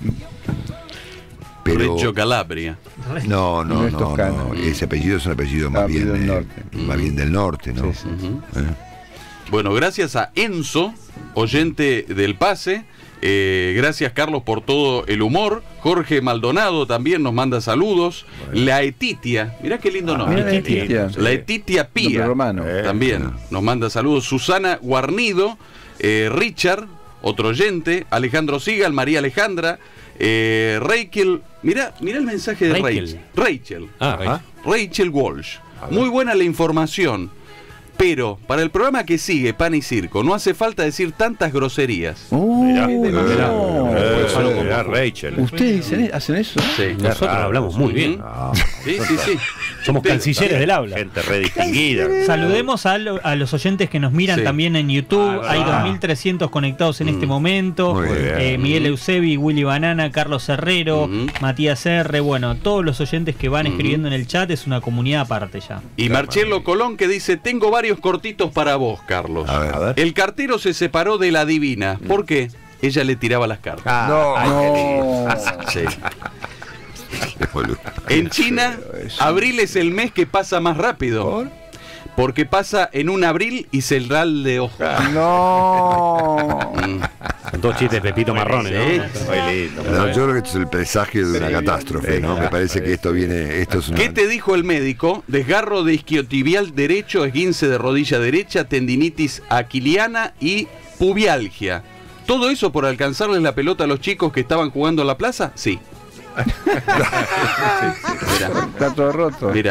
Speaker 1: Pero
Speaker 2: Reggio Calabria.
Speaker 1: no, no,
Speaker 3: No es
Speaker 1: no,
Speaker 3: toscano.
Speaker 1: no. Ese apellido es un apellido más
Speaker 3: Ah,
Speaker 1: bien,
Speaker 3: apellido del
Speaker 1: eh,
Speaker 3: norte.
Speaker 1: más bien del norte, ¿no?
Speaker 3: Sí, sí.
Speaker 2: Ujú.
Speaker 1: Eh.
Speaker 2: Bueno, gracias a Enzo, oyente del pase. Eh, gracias, Carlos, por todo el humor. Jorge Maldonado también nos manda saludos. La Etitia, mirá qué lindo
Speaker 3: Ah,
Speaker 2: nombre.
Speaker 3: mirá la Etitia.
Speaker 2: La Etitia Pía
Speaker 3: Nombre romano.
Speaker 7: Eh.
Speaker 2: también nos manda saludos. Susana Guarnido, eh, Richard, otro oyente, Alejandro Sigal, María Alejandra, eh, Rachel. Mirá, mirá el mensaje de
Speaker 4: Rachel.
Speaker 2: Rachel. Rachel.
Speaker 4: Ah,
Speaker 7: Ajá.
Speaker 2: Rachel Walsh. Muy buena la información. Pero para el programa que sigue, Pan y Circo, no hace falta decir tantas groserías.
Speaker 3: Oh,
Speaker 7: Mirá.
Speaker 3: no.
Speaker 7: Eh,
Speaker 2: Pues,
Speaker 7: mirá, Rachel.
Speaker 3: ¿Ustedes dicen- hacen eso?
Speaker 2: Sí.
Speaker 4: Nosotros hablamos muy bien.
Speaker 7: Ah,
Speaker 2: Sí, sí, sí.
Speaker 4: Somos cancilleres del habla.
Speaker 7: gente redistinguida.
Speaker 5: Saludemos a, lo- a los oyentes que nos miran
Speaker 2: Sí.
Speaker 5: también en YouTube.
Speaker 4: Ah,
Speaker 5: Hay
Speaker 4: verdad.
Speaker 5: dos mil trescientos conectados en este momento.
Speaker 1: Muy bien.
Speaker 5: Eh, Miguel Eusebi, Willy Banana, Carlos Herrero,
Speaker 2: Ujú.
Speaker 5: Matías R. Bueno, todos los oyentes que van
Speaker 2: Ujú.
Speaker 5: escribiendo en el chat es una comunidad aparte ya.
Speaker 2: Y Marcelo Colón que dice, tengo varios cortitos para vos, Carlos.
Speaker 1: A ver.
Speaker 7: A ver.
Speaker 2: El cartero se separó de la divina. ¿Por qué? Ella le tiraba las cartas.
Speaker 7: Ah, ay, qué lindo.
Speaker 3: No.
Speaker 2: Sí.
Speaker 1: Es boludo.
Speaker 2: En China, abril es el mes que pasa más rápido. Porque pasa en un abril y cerral de ojo.
Speaker 3: No.
Speaker 2: Mm.
Speaker 4: Son todos chistes de Pepito Marrones,
Speaker 2: Sí.
Speaker 4: ¿no?
Speaker 7: Muy lindo.
Speaker 1: No, yo creo que esto es el presagio de una catástrofe, ¿no? Me parece que esto viene, esto es una...
Speaker 2: ¿Qué te dijo el médico? Desgarro de isquiotibial derecho, esguince de rodilla derecha, tendinitis aquiliana y pubialgia. ¿Todo eso por alcanzarles la pelota a los chicos que estaban jugando en la plaza? Sí. Mira,
Speaker 3: Está todo roto.
Speaker 2: mira.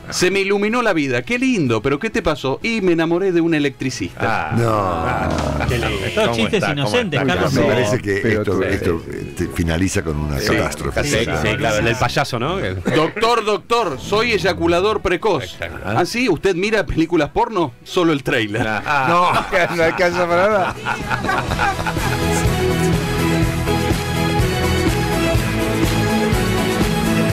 Speaker 10: Se me iluminó la vida. Qué lindo, pero ¿qué te pasó? Y me enamoré de un electricista.
Speaker 1: Ah, no. Ah,
Speaker 5: qué lindo. Todos chistes inocentes, Carlos.
Speaker 1: Me parece que
Speaker 3: pero
Speaker 1: esto,
Speaker 3: tú,
Speaker 1: esto eh, finaliza con una
Speaker 7: Sí,
Speaker 1: catástrofe.
Speaker 4: Sí, sí, claro, el del payaso, ¿no?
Speaker 10: Doctor, doctor, soy eyaculador precoz. ¿Ah, sí? ¿Usted mira películas porno? Solo el trailer.
Speaker 3: No, no alcanza para nada.